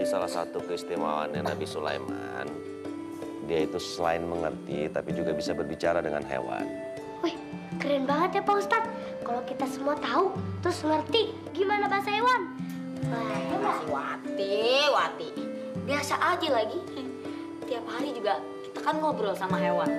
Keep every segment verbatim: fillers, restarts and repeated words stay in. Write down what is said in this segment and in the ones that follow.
salah satu keistimewaannya Nabi Sulaiman, dia itu selain mengerti, tapi juga bisa berbicara dengan hewan. Wih, keren banget ya Pak Ustadz. Kalau kita semua tahu, terus ngerti gimana bahasa hewan. Wah, masih Wati, Wati. Biasa aja lagi. Tiap hari juga kita kan ngobrol sama hewan.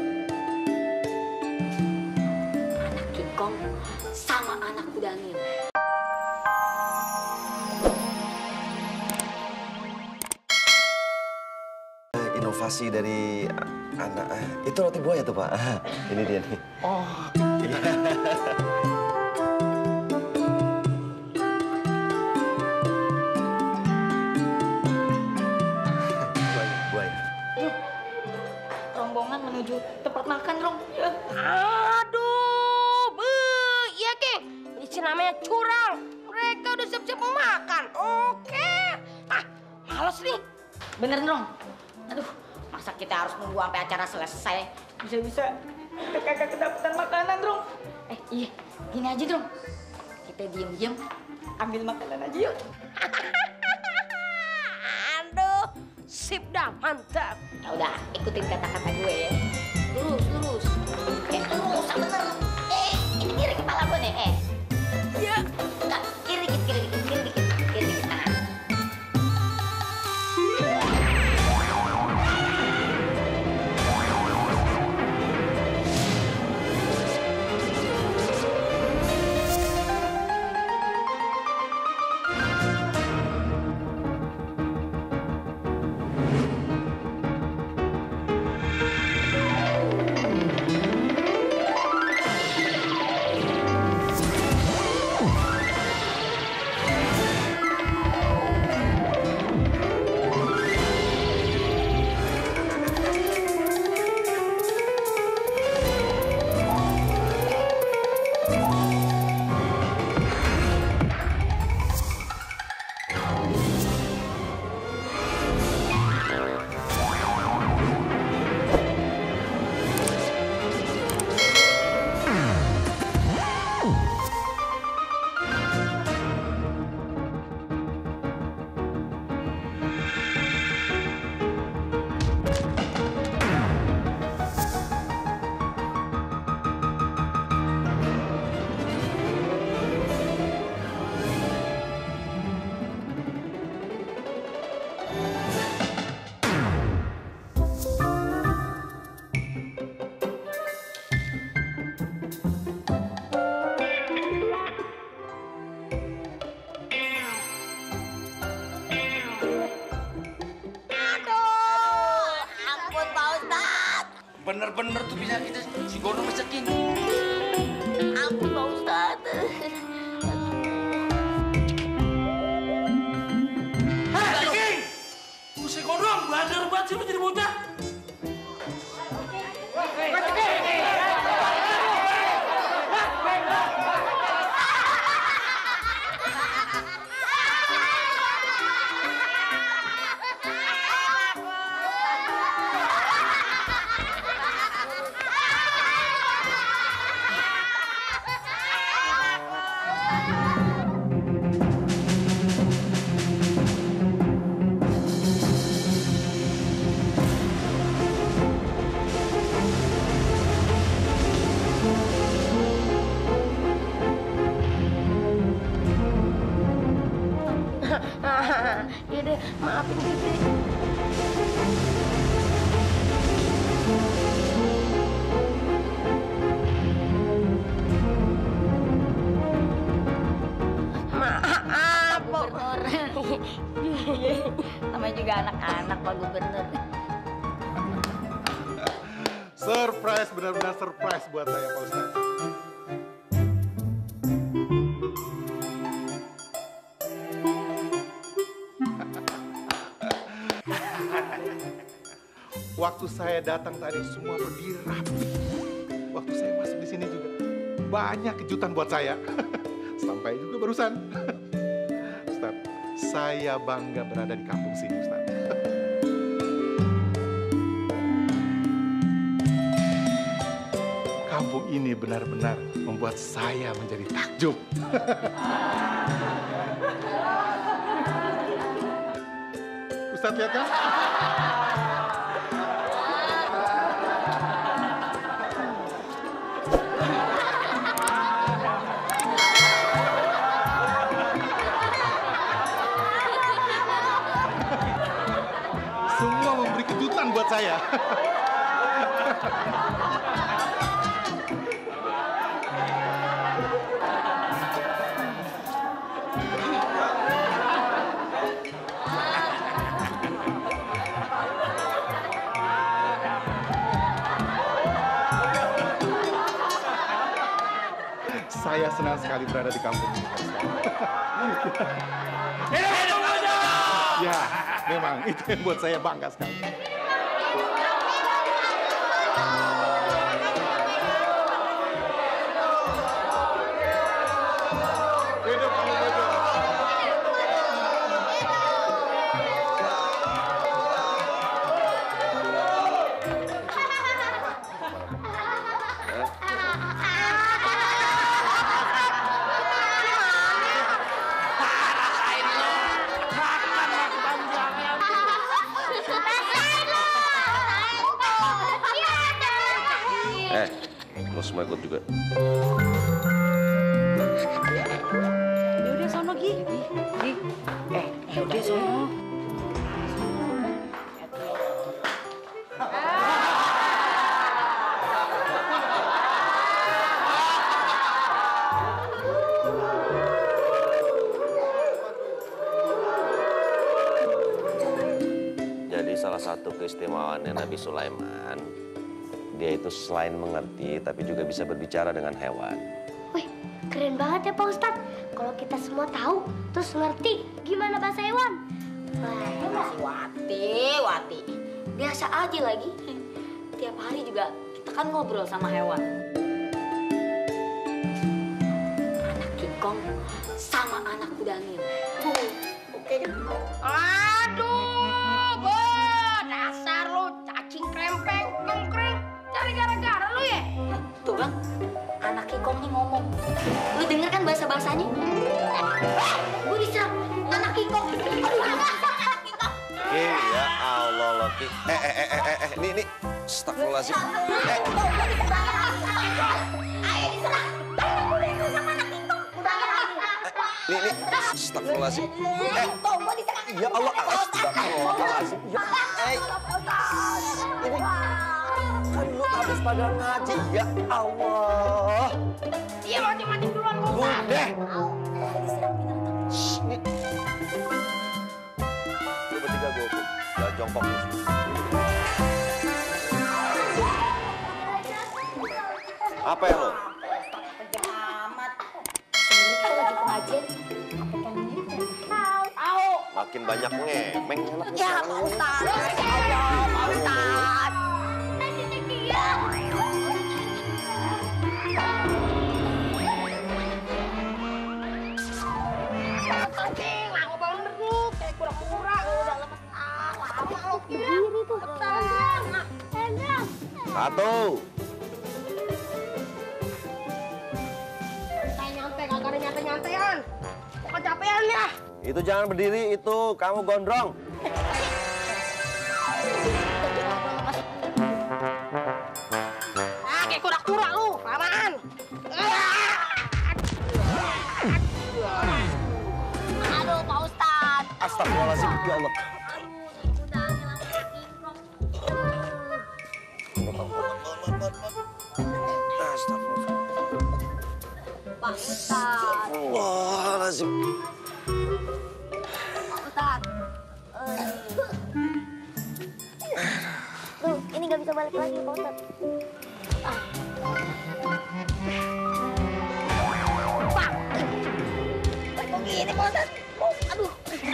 Anak King Kong sama anak kuda Nil. Inovasi dari anak, itu roti buaya tuh Pak. Ini dia nih. Oh. Buaya, buaya. Rombongan menuju tempat makan, Rong. Ya. Aduh, be, iya ke? Ini sih namanya curang. Mereka udah siap-siap mau makan. Oke. Ah, males nih. Bener, Rong. Aduh, masa kita harus nunggu sampai acara selesai? Bisa-bisa kita kagak kedapatan makanan, Rong. Eh, iya. Gini aja, Rong. Kita diem-diem ambil makanan aja yuk. Aduh, sip dah, mantap. Ya udah, ikutin kata-kata gue ya. Lurus, lurus. Eh, lurus, bener. Eh, ini kiri kepala gue nih, eh. Ya. Enggak, kiri dikit, kiri dikit, kiri dikit, kiri dikit. Nah. Bener-bener tuh bisa kita si Gono mesekin. Ampun, Pak Ustadz. Hei, King! Lu si Gono belajar banget sih lu jadi bocah. Iya deh, maafin Bibi. Maaf, Pak Gubernur. Namanya juga anak-anak, Pak Gubernur. Surprise, benar-benar surprise buat saya, Pak Ustadz. Waktu saya datang tadi semua berdiri rapi. Waktu saya masuk di sini juga banyak kejutan buat saya. Sampai juga barusan. Ustaz, saya bangga berada di kampung sini, Ustaz. Kampung ini benar-benar membuat saya menjadi takjub. Ustadz lihat kan? Semua memberi kejutan buat saya. Saya senang sekali berada di kampung ini, Pak Ustadz. Hidup Gondrong! Ya, memang itu yang buat saya bangga sekali. Hidup Mang Ojo. Eh, lo semua ikut juga. Ya udah sono Gi. Gi. Eh, ya udah sono. Jadi salah satu keistimewaannya Nabi Sulaiman, dia itu selain mengerti, tapi juga bisa berbicara dengan hewan. Wih, keren banget ya Pak Ustadz. Kalau kita semua tahu, terus ngerti gimana bahasa hewan. Wah, masih Wati, Wati. Biasa aja lagi. Tiap hari juga kita kan ngobrol sama hewan. Anak kingkong sama anak kudanil. Oke kan? Aduh, bo, dasar lu cacing krempeng, nyongkreng. Cari gara-gara lu ya? Tuh bang, anak kingkong nih ngomong. Lu denger kan bahasa-bahasanya? Eh, gue diserang anak kingkong. Aduh, anak kingkong. Ki, ya Allah loh Ki. Eh, eh, eh, eh, eh, eh, ini, ini. Astagfirullahaladzim. Eh, Ayo diserang. Ayo diserang sama anak kingkong. ini, ini. Astagfirullahaladzim. Eh, Tuh, gue diserang. ya Allah. Astagfirullahaladzim. Ya, eh. Ini. Kan lu habis pada ngaji. Ya Allah. Dia mati-mati duluan, Pak Ustadz. Udah. Shh, nih. Lu bertiga gue hukum. Jangan jongkok lu. Apa ya lo? Amat. Ini kan lagi pengajian. Apa kan militer? Tahu. Makin banyak ngemeng. Enak nih Ya, sekarang Pak lu. Ustadz. Ya Allah, Pak Ustadz. Cacing, lama banget lu. Kayak kura-kura. Udah lemes. Ah, lama lu. Berdiri tuh. Tenang. Tenang. Satu. Nyantai, kagak ada nyantai-nyantaian. Kecapean ya. Itu jangan berdiri, itu kamu gondrong. Ah, kayak kura-kura lu. Lamaan. Aduh, Pak Ustadz. Astagfirullahaladzim, ya Allah. Astagfirullah. Pak Ustadz. Astagfirullahaladzim. Pak Ustadz. Tuh, ini nggak bisa balik lagi Pak Ustadz. Pak. Kok gini, Pak Ustadz? Oh, aduh.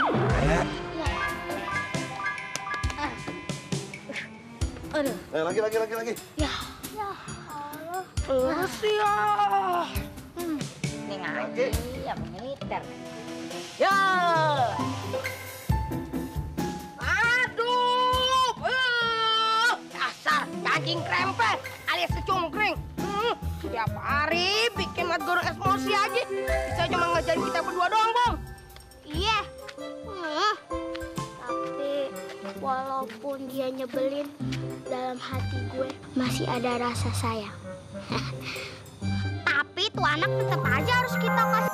Aduh. Eh, lagi, lagi, lagi, lagi. Ya. Terus ya. Ini ngaji ya militer. Ya. Aduh. Eh, dasar cacing krempeng alias secungkring. Hmm, tiap hari bikin Mat Guru emosi aja. Bisa cuma ngajarin kita berdua doang, Bang. Iya. Hmm. Tapi Walaupun dia nyebelin, dalam hati gue masih ada rasa sayang. Tapi tuh anak tetap aja harus kita kasih